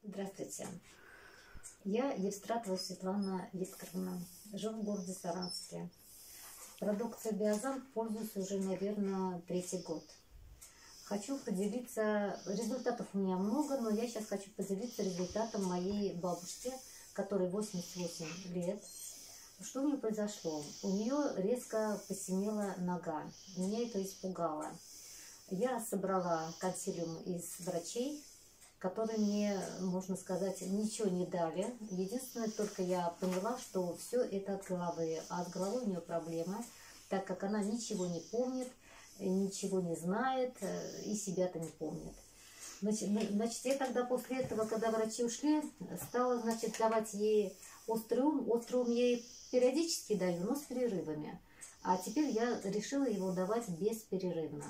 Здравствуйте. Я Евстратова Светлана Викторовна. Живу в городе Саранске. Продукцией Биозан пользуюсь уже, наверное, 3-й год. Хочу поделиться, результатов у меня много, но я сейчас хочу поделиться результатом моей бабушки, которой 88 лет. Что у нее произошло? У нее резко посинела нога. Меня это испугало. Я собрала консилиум из врачей, которые мне, можно сказать, ничего не дали. Единственное, только я поняла, что все это от головы. А от головы у нее проблема, так как она ничего не помнит, ничего не знает и себя-то не помнит. Значит, я тогда после этого, когда врачи ушли, стала, значит, давать ей острый ум. Острый ум я ей периодически даю, но с перерывами. А теперь я решила его давать бесперерывно.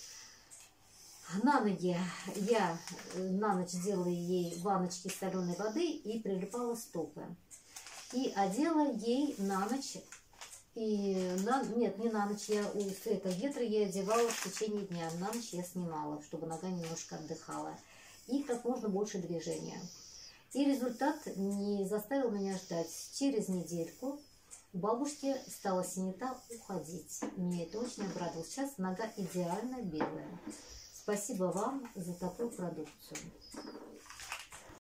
На ноги я на ночь делала ей ванночки соленой воды и прилипала стопы. И одела ей на ночь, нет, не на ночь, я у света ветра я одевала в течение дня. На ночь я снимала, чтобы нога немножко отдыхала. И как можно больше движения. И результат не заставил меня ждать. Через недельку у бабушки стала синята уходить. Мне это очень обрадовало. Сейчас нога идеально белая. Спасибо вам за такую продукцию.